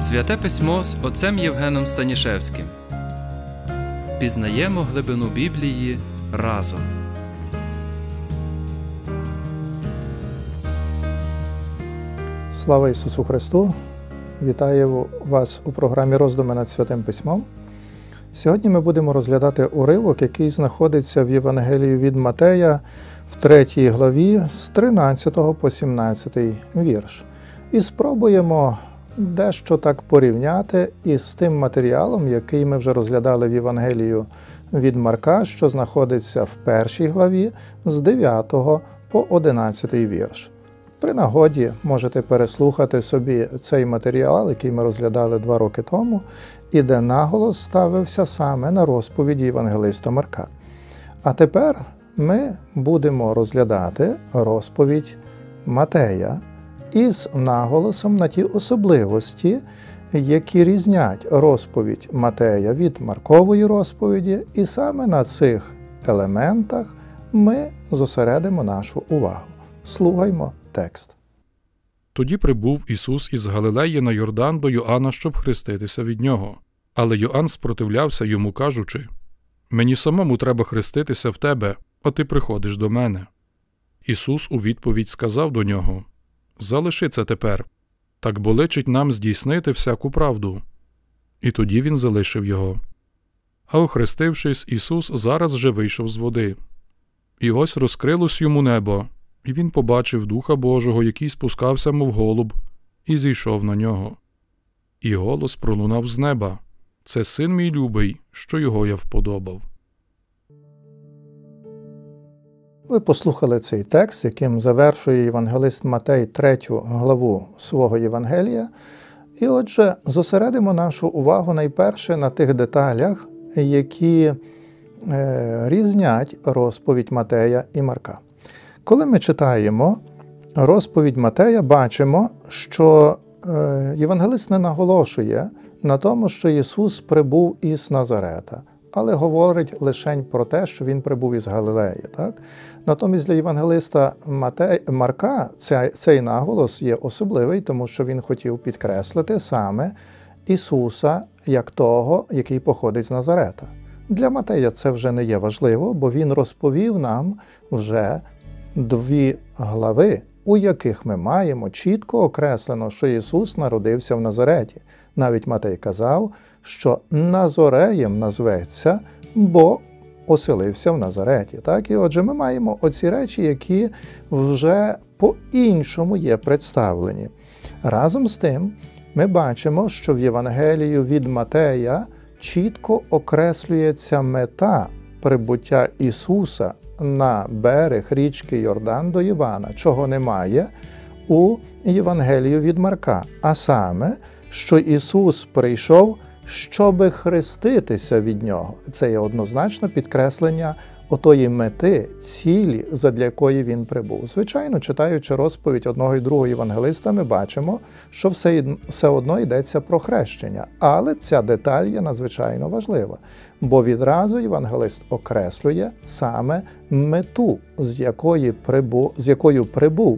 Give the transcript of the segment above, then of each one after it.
Святе Письмо з отцем Євгеном Станішевським. Пізнаємо глибину Біблії разом. Слава Ісусу Христу! Вітаю вас у програмі «Роздуми над Святим Письмом». Сьогодні ми будемо розглядати уривок, який знаходиться в Євангелії від Матея в 3 главі з 13 по 17 вірш. І спробуємо дещо так порівняти із тим матеріалом, який ми вже розглядали в Євангелію від Марка, що знаходиться в 1 главі з 9 по 11 вірш. При нагоді можете переслухати собі цей матеріал, який ми розглядали 2 роки тому, і де наголос ставився саме на розповіді євангелиста Марка. А тепер ми будемо розглядати розповідь Матея із наголосом на ті особливості, які різнять розповідь Матея від Маркової розповіді, і саме на цих елементах ми зосередимо нашу увагу. Слухаймо текст. Тоді прибув Ісус із Галилеї на Йордан до Йоанна, щоб хреститися від нього. Але Йоанн спротивлявся йому, кажучи: «Мені самому треба хреститися в тебе, а ти приходиш до мене». Ісус у відповідь сказав до нього: «Залиши це тепер, так бо личить нам здійснити всяку правду». І тоді він залишив його. А охрестившись, Ісус зараз же вийшов з води. І ось розкрилось йому небо, і він побачив Духа Божого, який спускався, мов голуб, і зійшов на нього. І голос пролунав з неба: «Це син мій любий, що його я вподобав». Ви послухали цей текст, яким завершує євангелист Матей 3 главу свого Євангелія. І отже, зосередимо нашу увагу найперше на тих деталях, які різнять розповідь Матея і Марка. Коли ми читаємо розповідь Матея, бачимо, що євангелист не наголошує на тому, що Ісус прибув із Назарета, але говорить лише про те, що Він прибув із Галилеї. Так? Натомість для євангелиста Марка цей наголос є особливий, тому що він хотів підкреслити саме Ісуса як того, який походить з Назарета. Для Матея це вже не є важливо, бо він розповів нам вже 2 глави, у яких ми маємо чітко окреслено, що Ісус народився в Назареті. Навіть Матей казав, що Назореєм назветься, бо оселився в Назареті. Так? І отже, ми маємо оці речі, які вже по-іншому є представлені. Разом з тим, ми бачимо, що в Євангелію від Матея чітко окреслюється мета прибуття Ісуса на берег річки Йордан до Івана, чого немає у Євангелію від Марка. А саме, що Ісус прийшов, щоби хреститися від Нього. Це є однозначно підкреслення отої мети, цілі, задля якої Він прибув. Звичайно, читаючи розповідь одного і другого євангелиста, ми бачимо, що все одно йдеться про хрещення. Але ця деталь є надзвичайно важлива, бо відразу євангелист окреслює саме мету, з якою прибув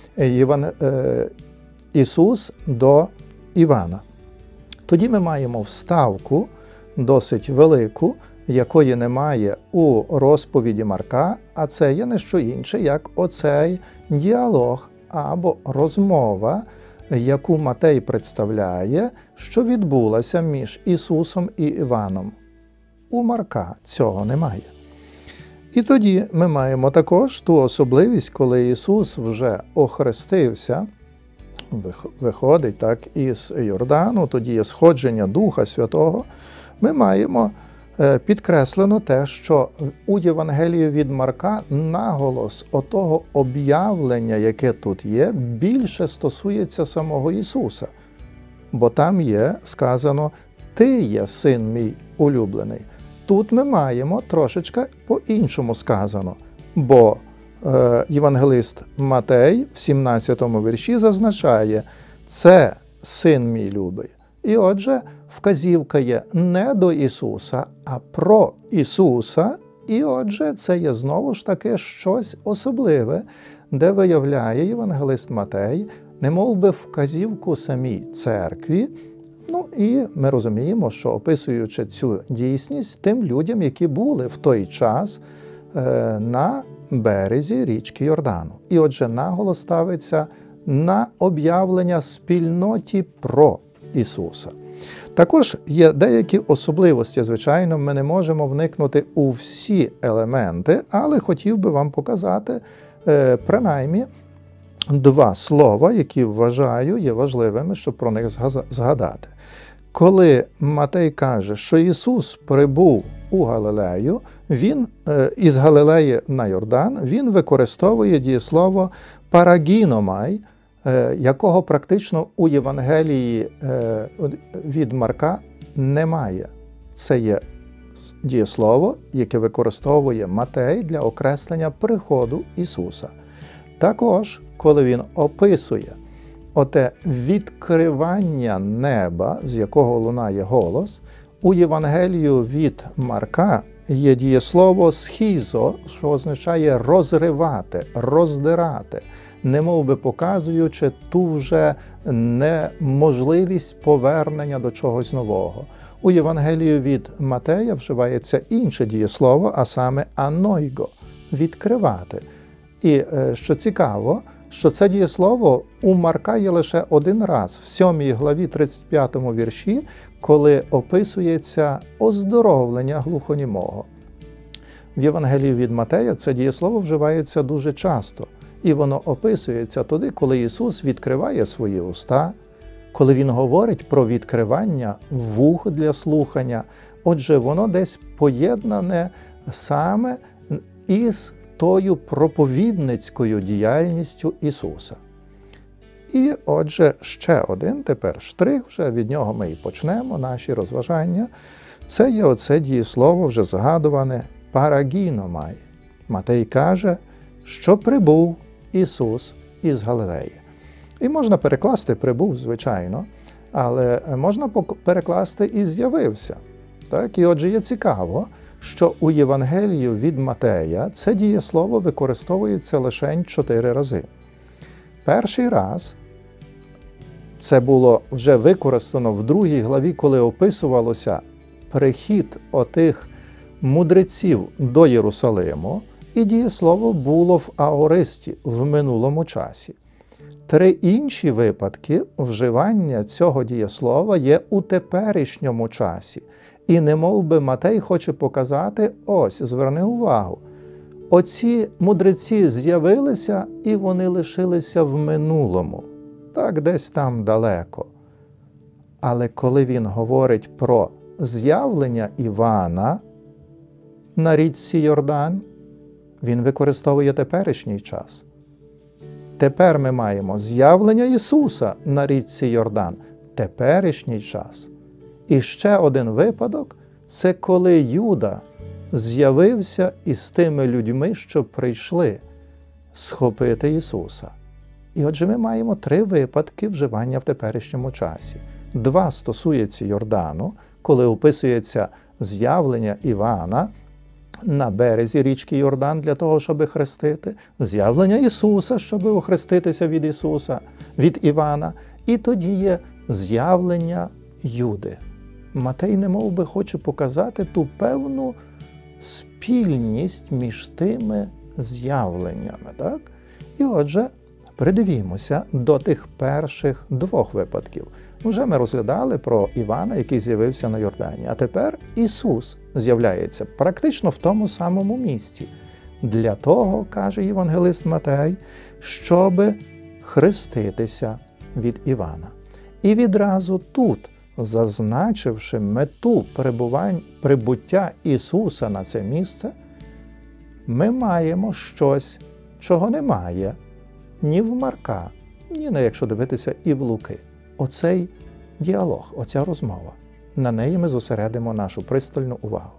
Ісус до Івана. Тоді ми маємо вставку досить велику, якої немає у розповіді Марка, а це є не що інше, як оцей діалог або розмова, яку Матей представляє, що відбулася між Ісусом і Іваном. У Марка цього немає. І тоді ми маємо також ту особливість, коли Ісус вже охрестився, виходить так із Йордану, тоді є сходження Духа Святого, ми маємо підкреслено те, що у Євангелії від Марка наголос отого об'явлення, яке тут є, більше стосується самого Ісуса. Бо там є сказано: «Ти є син мій улюблений». Тут ми маємо трошечки по-іншому сказано, бо євангелист Матей в 17-му вірші зазначає: «Це син мій любий». І отже, вказівка є не до Ісуса, а про Ісуса. І отже, це є знову ж таки щось особливе, де виявляє євангелист Матей немов би вказівку самій церкві Ну і ми розуміємо, що описуючи цю дійсність тим людям, які були в той час на березі річки Йордану. І отже, наголос ставиться на об'явлення спільноті про Ісуса. Також є деякі особливості, звичайно, ми не можемо вникнути у всі елементи, але хотів би вам показати принаймні два слова, які вважаю є важливими, щоб про них згадати. Коли Матей каже, що Ісус прибув у Галилею, він із Галилеї на Йордан, він використовує дієслово «парагіномай», якого практично у Євангелії від Марка немає. Це є дієслово, яке використовує Матей для окреслення приходу Ісуса. Також, коли він описує оте відкривання неба, з якого лунає голос, у Євангелію від Марка є дієслово «схізо», що означає розривати, роздирати, немов би показуючи ту вже неможливість повернення до чогось нового. У Євангелію від Матея вживається інше дієслово, а саме «анойго» – «відкривати». І що цікаво, що це дієслово у Марка є лише один раз, в 7 главі 35 вірші, коли описується оздоровлення глухонімого. В Євангелії від Матея це дієслово вживається дуже часто, і воно описується тоді, коли Ісус відкриває свої уста, коли Він говорить про відкривання вух для слухання. Отже, воно десь поєднане саме із тою проповідницькою діяльністю Ісуса. І отже, ще один тепер штрих, вже від нього ми і почнемо наші розважання. Це є оце дієслово вже згадуване «парагіномай». Матей каже, що прибув Ісус із Галилеї. І можна перекласти «прибув», звичайно, але можна перекласти і «з'явився». Так? І отже, є цікаво, що у Євангелію від Матея це дієслово використовується лише 4 рази. Перший раз це було вже використано в 2 главі, коли описувалося прихід отих мудреців до Єрусалиму, і дієслово було в аористі, в минулому часі. 3 інші випадки вживання цього дієслова є у теперішньому часі. І немов би Матей хоче показати, ось, зверни увагу, оці мудреці з'явилися і вони лишилися в минулому, так десь там далеко. Але коли він говорить про з'явлення Івана на річці Йордан, він використовує теперішній час. Тепер ми маємо з'явлення Ісуса на річці Йордан, теперішній час. І ще один випадок – це коли Юда з'явився із тими людьми, що прийшли схопити Ісуса. І отже, ми маємо 3 випадки вживання в теперішньому часі. 2 стосуються Йордану, коли описується з'явлення Івана на березі річки Йордан для того, щоб хрестити, з'явлення Ісуса, щоб охреститися від Ісуса, від Івана, і тоді є з'явлення Юди. Матей немов би хоче показати ту певну спільність між тими з'явленнями. Так? І отже, придивімося до тих перших 2 випадків. Вже ми розглядали про Івана, який з'явився на Йордані. А тепер Ісус з'являється практично в тому самому місці. Для того, каже євангелист Матей, щоб хреститися від Івана. І відразу тут, зазначивши мету прибуття Ісуса на це місце, ми маємо щось, чого немає ні в Марка, ні, якщо дивитися, і в Луки. Оцей діалог, оця розмова. На неї ми зосередимо нашу пристальну увагу.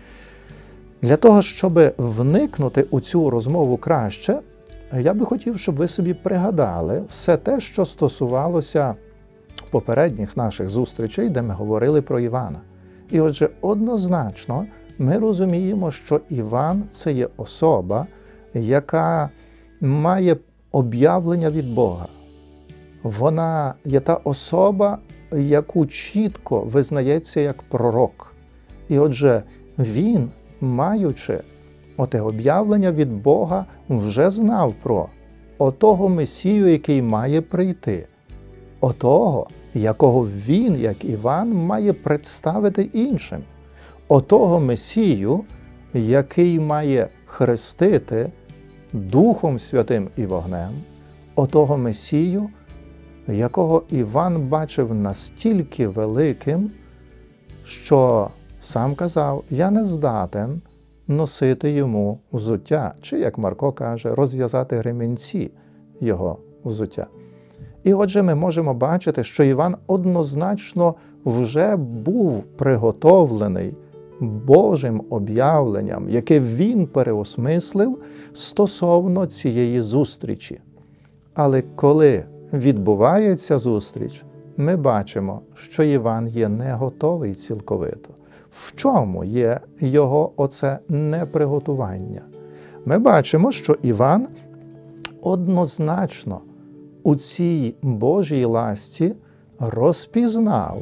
Для того, щоб вникнути у цю розмову краще, я би хотів, щоб ви собі пригадали все те, що стосувалося попередніх наших зустрічей, де ми говорили про Івана. І отже, однозначно ми розуміємо, що Іван – це є особа, яка має об'явлення від Бога. вона є та особа, яку чітко визнається як пророк. І отже, він, маючи оте об'явлення від Бога, вже знав про отого Месію, який має прийти, отого, якого він, як Іван, має представити іншим, отого Месію, який має хрестити Духом Святим і вогнем, отого Месію, якого Іван бачив настільки великим, що сам казав: «Я не здатен носити йому взуття», чи, як Марко каже, розв'язати ремінці його взуття. І отже, ми можемо бачити, що Іван однозначно вже був приготовлений Божим об'явленням, яке він переосмислив стосовно цієї зустрічі. Але коли відбувається зустріч, ми бачимо, що Іван є не готовий цілковито. В чому є його оце неприготування? Ми бачимо, що Іван однозначно у цій Божій ласті розпізнав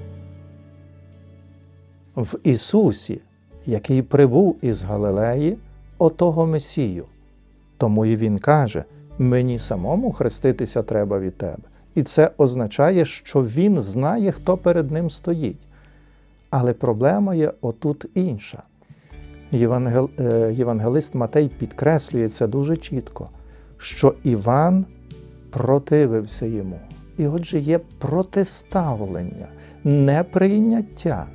в Ісусі, який прибув із Галилеї, отого Месію. Тому і він каже: «Мені самому хреститися треба від тебе». І це означає, що він знає, хто перед ним стоїть. Але проблема є отут інша. Євангелист Матей підкреслює це дуже чітко, що Іван противився йому. І отже, є протиставлення, неприйняття.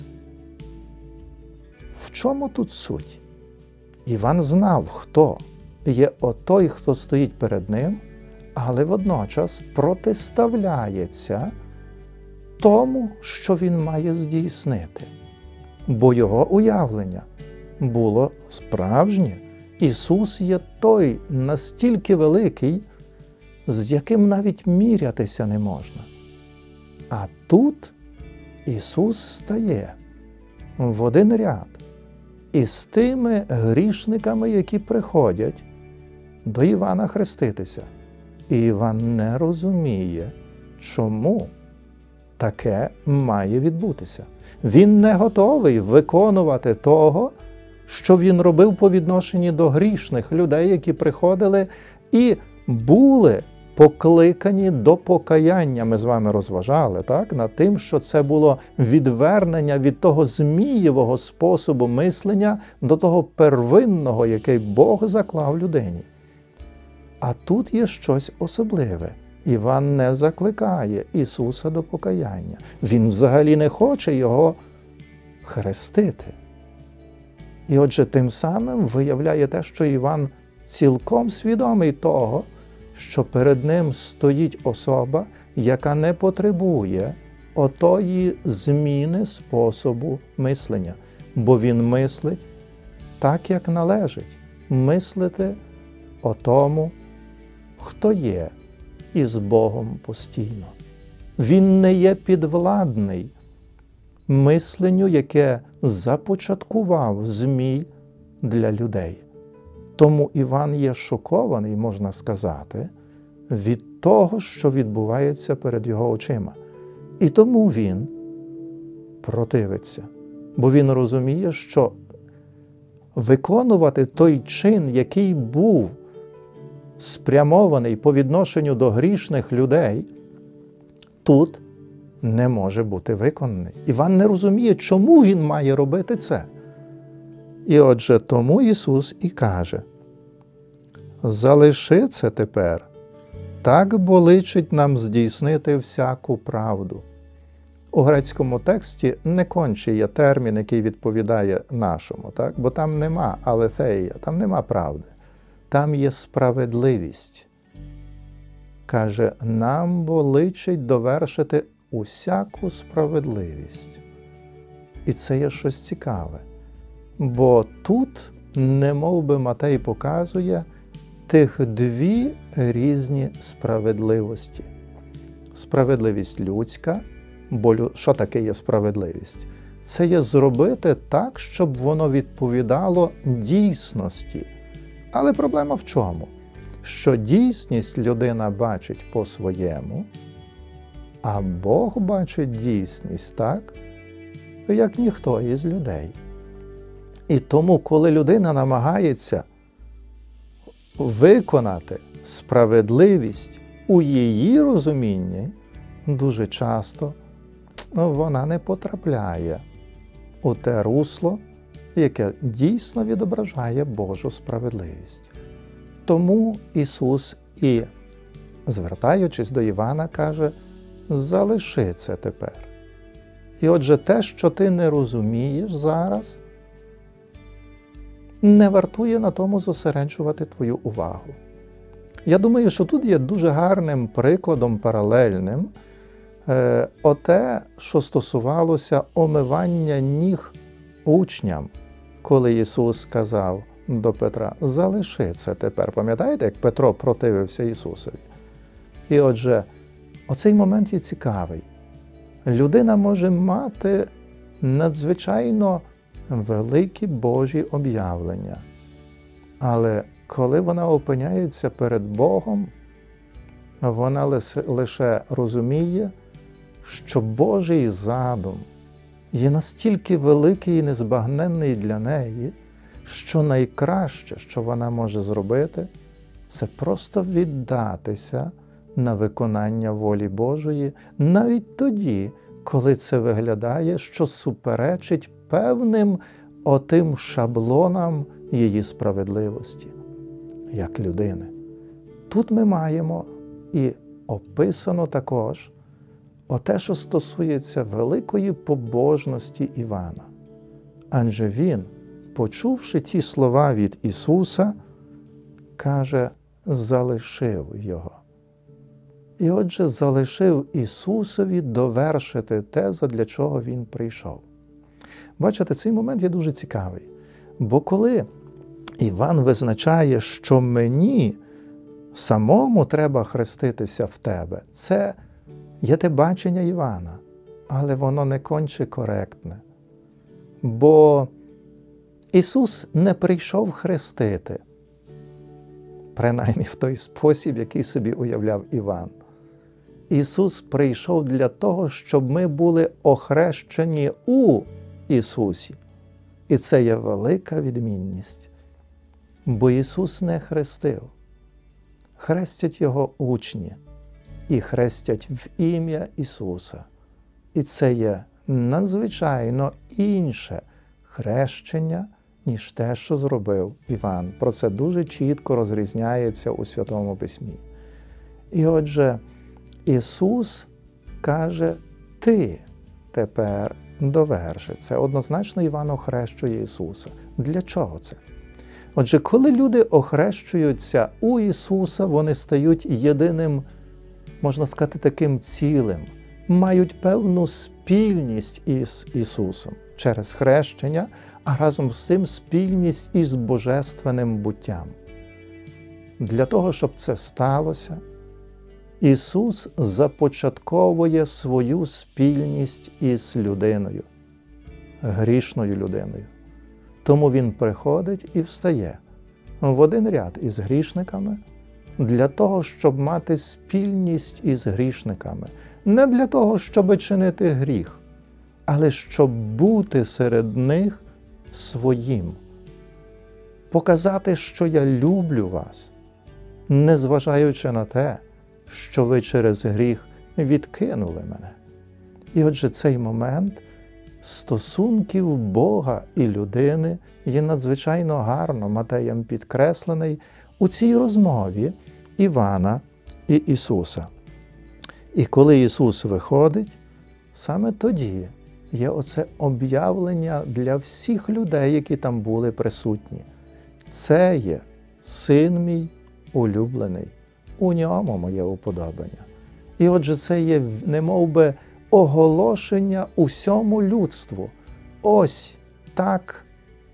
В чому тут суть? Іван знав, хто є отой, хто стоїть перед ним, але водночас протиставляється тому, що він має здійснити. Бо його уявлення було справжнє. Ісус є той настільки великий, з яким навіть мірятися не можна. А тут Ісус стає в один ряд із тими грішниками, які приходять до Івана хреститися. І Іван не розуміє, чому таке має відбутися. Він не готовий виконувати того, що він робив по відношенню до грішних людей, які приходили і були покликані до покаяння. Ми з вами розважали, так, над тим, що це було відвернення від того змієвого способу мислення до того первинного, який Бог заклав людині. А тут є щось особливе. Іван не закликає Ісуса до покаяння. Він взагалі не хоче його хрестити. І отже, тим самим виявляє те, що Іван цілком свідомий того, що перед ним стоїть особа, яка не потребує отої зміни способу мислення. Бо він мислить так, як належить. Мислити о тому, хто є із Богом постійно. Він не є підвладний мисленню, яке започаткував Змій для людей. Тому Іван є шокований, можна сказати, від того, що відбувається перед його очима. І тому він противиться. Бо він розуміє, що виконувати той чин, який був спрямований по відношенню до грішних людей, тут не може бути виконаний. Іван не розуміє, чому він має робити це. І отже, тому Ісус і каже: «Залиши це тепер, так бо личить нам здійснити всяку правду». У грецькому тексті не конче є термін, який відповідає нашому, так? Бо там нема алethеia, там нема правди. Там є справедливість. Каже, нам бо личить довершити усяку справедливість. І це є щось цікаве. Бо тут, немов би Матей показує, тих дві різні справедливості. Справедливість людська, бо що таке є справедливість? Це є зробити так, щоб воно відповідало дійсності. Але проблема в чому? Що дійсність людина бачить по-своєму, а Бог бачить дійсність так, як ніхто із людей. І тому, коли людина намагається виконати справедливість у її розумінні, дуже часто вона не потрапляє у те русло, яке дійсно відображає Божу справедливість. Тому Ісус і, звертаючись до Івана, каже: залиши це тепер. І отже, те, що ти не розумієш зараз, не вартує на тому зосереджувати твою увагу. Я думаю, що тут є дуже гарним прикладом паралельним оте, що стосувалося омивання ніг учням, коли Ісус сказав до Петра: залиши це тепер. Пам'ятаєте, як Петро противився Ісусові? І отже, оцей момент є цікавий. Людина може мати надзвичайно великі Божі об'явлення, але коли вона опиняється перед Богом, вона лише розуміє, що Божий задум є настільки великий і незбагненний для неї, що найкраще, що вона може зробити, це просто віддатися на виконання волі Божої, навіть тоді, коли це виглядає, що суперечить певним отим шаблонам її справедливості, як людини. Тут ми маємо і описано також оте, що стосується великої побожності Івана. Адже він, почувши ті слова від Ісуса, каже: залишив його. І отже, залишив Ісусові довершити те, задля чого Він прийшов. Бачите, цей момент є дуже цікавий. Бо коли Іван визначає, що мені самому треба хреститися в тебе, це є те бачення Івана, але воно не конче коректне. Бо Ісус не прийшов хрестити, принаймні в той спосіб, який собі уявляв Іван. Ісус прийшов для того, щоб ми були охрещені у Ісусі. І це є велика відмінність. Бо Ісус не хрестив. Хрестять Його учні і хрестять в ім'я Ісуса. І це є надзвичайно інше хрещення, ніж те, що зробив Іван. Про це дуже чітко розрізняється у Святому Письмі. І отже, Ісус каже: ти тепер доверши. Це однозначно Іван охрещує Ісуса. Для чого це? Отже, коли люди охрещуються у Ісуса, вони стають єдиним, можна сказати, таким цілим, мають певну спільність із Ісусом через хрещення, а разом з тим спільність із божественним буттям. Для того, щоб це сталося, Ісус започатковує свою спільність із людиною, грішною людиною. Тому Він приходить і встає в один ряд із грішниками для того, щоб мати спільність із грішниками. Не для того, щоб чинити гріх, але щоб бути серед них своїм. Показати, що я люблю вас, незважаючи на те, що ви через гріх відкинули мене. І отже, цей момент стосунків Бога і людини є надзвичайно гарно Матеєм підкреслений у цій розмові Івана і Ісуса. І коли Ісус виходить, саме тоді є оце об'явлення для всіх людей, які там були присутні. Це є Син мій улюблений, у ньому моє уподобання. І отже, це є немовби оголошення усьому людству. Ось так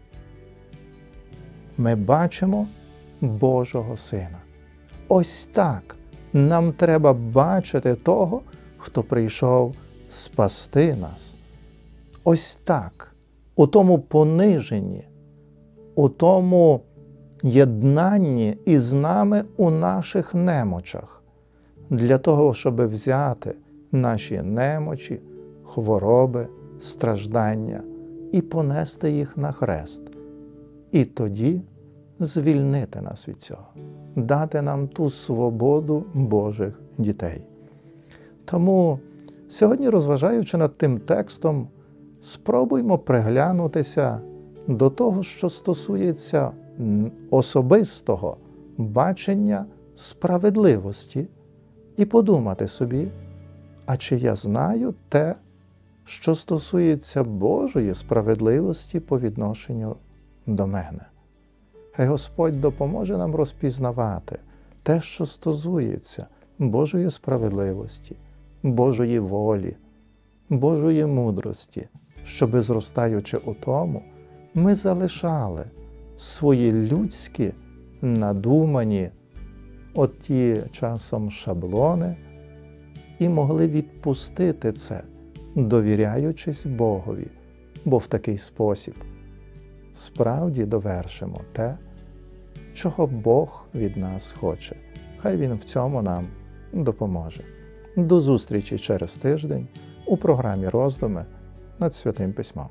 ми бачимо Божого Сина. Ось так нам треба бачити того, хто прийшов спасти нас. Ось так, у тому пониженні, у тому єднанні із нами у наших немочах, для того, щоб взяти наші немочі, хвороби, страждання і понести їх на хрест. І тоді звільнити нас від цього, дати нам ту свободу Божих дітей. Тому сьогодні, розважаючи над тим текстом, спробуймо приглянутися до того, що стосується особистого бачення справедливості, і подумати собі, а чи я знаю те, що стосується Божої справедливості по відношенню до мене. Хай Господь допоможе нам розпізнавати те, що стосується Божої справедливості, Божої волі, Божої мудрості, щоби, зростаючи у тому, ми залишали свої людські, надумані, оті часом шаблони, і могли відпустити це, довіряючись Богові, бо в такий спосіб справді довершимо те, чого Бог від нас хоче. Хай Він в цьому нам допоможе. До зустрічі через тиждень у програмі «Роздуми над Святим Письмом».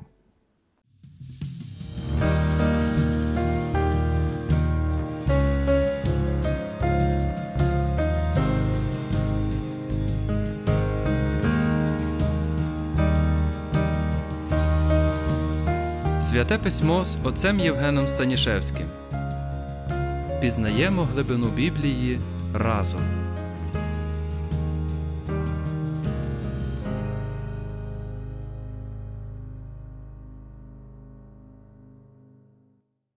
Святе Письмо з отцем Євгеном Станішевським. Пізнаємо глибину Біблії разом.